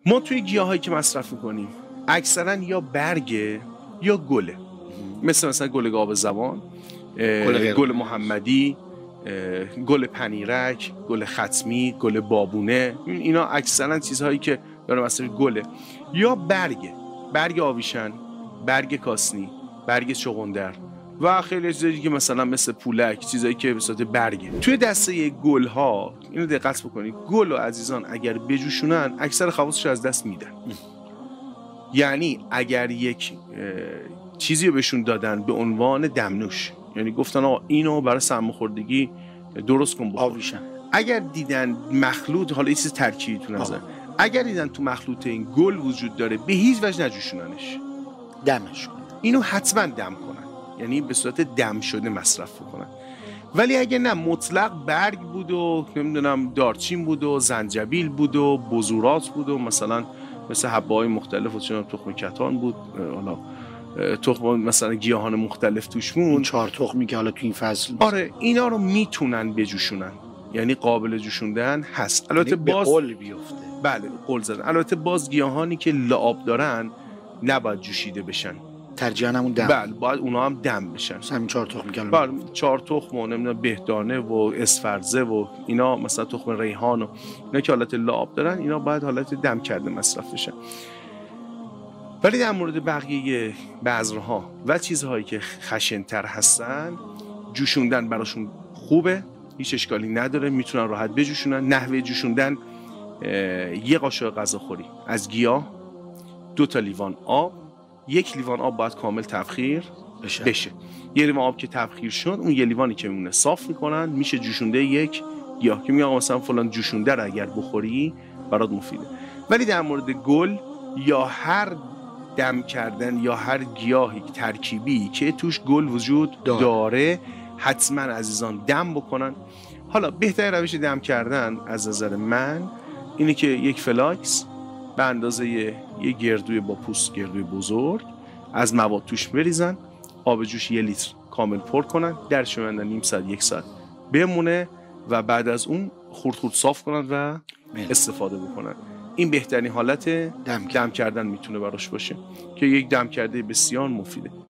ما توی گیاهایی که مصرف میکنیم اکثرا یا برگه یا گله، مثلا گل گاو زبان، گل محمدی، گل پنیرک، گل ختمی، گل بابونه. اینا اکثرا چیزهایی که داره مثلا گله، یا برگ آویشن، برگ کاسنی، برگ چغندر و خیلی چیزایی که مثلا مثل پولک، چیزایی که به صورت برگه. توی دسته گل ها اینو دقت بکنید، گل و عزیزان اگر بجوشونن اکثر خواصش از دست میدن. یعنی اگر یک چیزی رو بهشون دادن به عنوان دمنوش، یعنی گفتن آقا اینو برای سرماخوردگی درست کن بخور، اگر دیدن مخلوط، حالا این چیز ترکیبی تو نظر، اگر دیدن تو مخلوط این گل وجود داره به هیچ وجه نجوشوننش، دمش کنن، اینو حتما دم کنن، یعنی به صورت دم شده مصرف کنن. ولی اگه نه مطلق برگ بود و نمیدونم دارچین بود و زنجبیل بود و بذورات بود و مثلا مثل حبه‌های مختلف و چون تخم کتان بود، حالا تخم مثلا گیاهان مختلف توش بود، 4 تخمی که حالا تو این فصل، آره اینا رو میتونن بجوشونن، یعنی قابل جوشوندن هست. البته باز قل بیفته، بله قل زدن. البته باز گیاهانی که لعاب دارن نباید جوشیده بشن، ترجیحاً همون دم. بله باید اونا هم دم بشن. همین 4 تخم که بله 4 تخم و نمیدونم بهدانه و اسفرزه و اینا، مثلا تخم ریحان و اینا که حالت لعاب دارن، اینا باید حالت دم کرده مصرف بشن. ولی در مورد بقیه بذرها و چیزهایی که خشن‌تر هستن، جوشوندن براشون خوبه، هیچ اشکالی نداره، میتونن راحت بجوشونن. نحوه جوشوندن: 1 قاشق غذاخوری از گیاه، 2 تا لیوان آب، 1 لیوان آب باید کامل تبخیر بشه. 1 لیوان آب که تبخیر شد، اون 1 لیوانی که میمونه صاف میکنن، میشه جوشونده یک گیاه که میگن مثلا فلان جوشونده رو اگر بخوری برات مفیده. ولی در مورد گل یا هر دم کردن یا هر گیاهی ترکیبی که توش گل وجود داره حتما عزیزان دم بکنن. حالا بهترین روش دم کردن از نظر من اینه که یک فلاکس به اندازه یک گردوی با پوست، گردوی بزرگ، از مواد توش بریزن، آب جوش 1 لیتر کامل پر کنن، درش ببندن، نیم ساعت 1 ساعت بمونه و بعد از اون خورد صاف کنن و استفاده بکنن. این بهترین حالت دم کردن میتونه براش باشه که یک دم کرده بسیار مفیده.